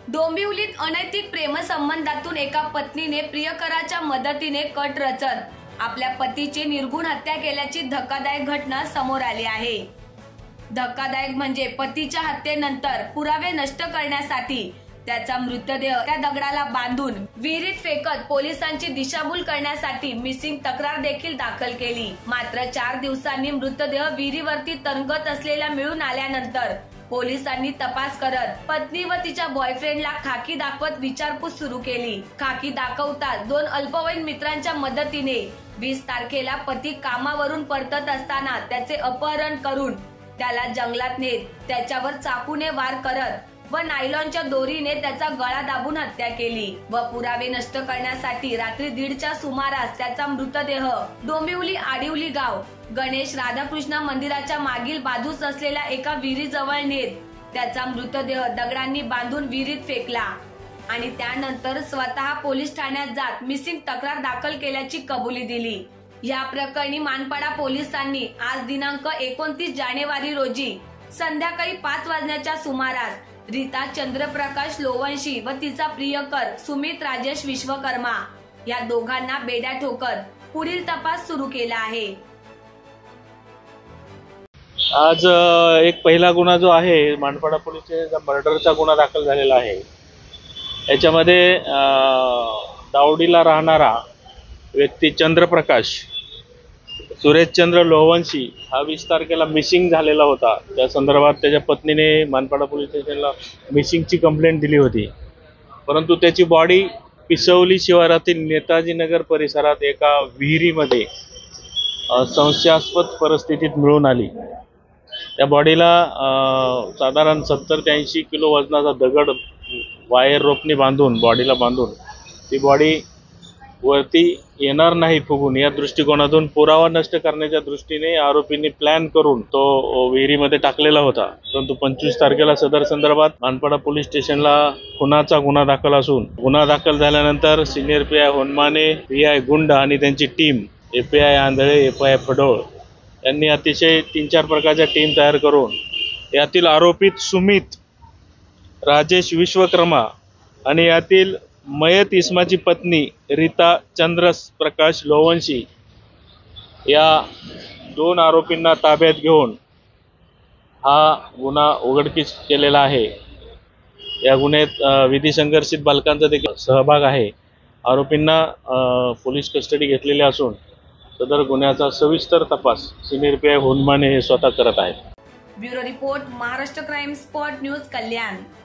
डोंबिवलीत अनैतिक प्रेमसंबंधातून एका पत्नीने प्रियकराच्या मदतीने कट रचत आपल्या पतीची निर्घृण हत्या केल्याची धक्कादायक घटना समोर आली आहे। धक्कादायक म्हणजे पतीच्या हत्येनंतर पुरावे नष्ट करण्यासाठी त्याचा मृतदेह त्या दगडाला बांधून विहिरीत फेकत पोलिसांची दिशाभूल करण्यासाठी मिसिंग तक्रार देखील दाखल केली। मात्र 4 दिवसांनी मृतदेह विहिरीवरती तरंगत असलेला मिळून आल्यानंतर पोलिसांनी तपास करत पत्नी व तिच्या बॉयफ्रेंडला खाकी दाखवत विचारपूस सुरू केली। खाकी दाखवताच 2 अल्पवयीन मित्रांच्या मदतीने 20 तारखेला पती कामावरून परतत असताना त्याचे अपहरण करून त्याला जंगलात नेत त्याच्यावर चाकूने वार करत व नायलॉनच्या दोरीने त्याचा गळा दाबून हत्या केली व पुरावे नष्ट करण्यासाठी रात्री 1:30च्या सुमारास त्याचा मृतदेह डोंबिवली आडिवली गाव गणेश राधाकृष्ण मंदिराच्या मागील बाजूस असलेल्या एका विहिरीजवळ नेत त्याचा मृतदेह दगडांनी बांधून विहिरीत फेकला आणि त्यानंतर स्वतः पोलीस ठाण्यात जात मिसिंग तक्रार दाखल केल्याची कबुली दिली। या प्रकरणी मानपाडा पोलिसांनी आज दिनांक 29 जानेवारी रोजी संध्याकाळी 5 वाजण्याच्या सुमारास रीता चंद्रप्रकाश लोवंशी व तिचा प्रियकर सुमित राजेश विश्वकर्मा या दोघांना बेड्या ठोकत पुढील तपास सुरू केला आहे। आज एक पहिला गुन्हा जो आहे मानपाडा पोलीस स्टेशनचा मर्डरचा गुन्हा दाखल झालेला आहे। याच्यामध्ये दावडीला राहणारा व्यक्ती चंद्रप्रकाश सुरेशचंद्र लोवंशी हा 20 तारखेला मिसिंग झालेला होता। त्या संदर्भात त्याच्या पत्नीने मानपाडा पोलीस स्टेशनला मिसिंगची कंप्लेंट दिली होती, परंतु त्याची बॉडी पिसवली शिवारातील नेताजी नगर परिसरात एका विहिरीमध्ये संशयास्पद परिस्थितीत मिळून आली। त्या बॉडीला साधारण 70 ते 80 किलो वजनाचा दगड वायर रोपनी बांधून बॉडीला बांधून ती बॉडी वरती येणार नाही फुगून या दृष्टिकोनातून पुरावा नष्ट करण्याच्या दृष्टीने आरोपींनी प्लॅन करून तो विहिरीमध्ये टाकलेला होता। परंतु 25 तारखेला सदर संदर्भात मानपाडा पोलीस स्टेशनला खुनाचा गुन्हा दाखल असून गुन्हा दाखल झाल्यानंतर senior PI Honmane, PI Gund आणि त्यांची team API Andhale, API Phadol यांनी अतिशय 3-4 प्रकारच्या टीम तयार करून यातील आरोपित सुमित राजेश विश्वकर्मा आणि यातील मयत इस्माची पत्नी रीता चंद्रप्रकाश लोवंशी या 2 आरोपींना ताब्यात घेऊन हा गुन्हा उघडकीस केलेला आहे। या गुन्ह्यात विधी संघर्षित बालकांचा देखील सहभाग आहे। आरोपींना पोलीस कस्टडी घेतलेली असून सदर गुन्ह्याचा सविस्तर तपास सिनियर पीआय होनमाने हे स्वतः करत आहेत। Bureau report, Maharashtra crime spot news, कल्याण।